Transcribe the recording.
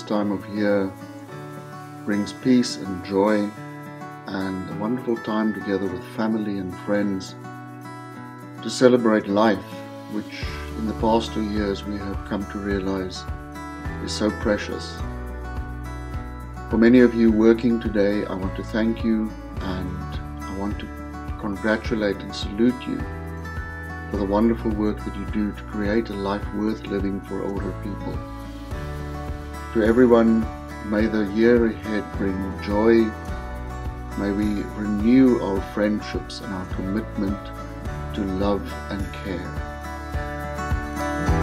time of year brings peace and joy and a wonderful time together with family and friends to celebrate life, which in the past 2 years we have come to realize is so precious. For many of you working today, I want to thank you and I want to congratulate and salute you for the wonderful work that you do to create a life worth living for older people. To everyone, may the year ahead bring joy. May we renew our friendships and our commitment to love and care.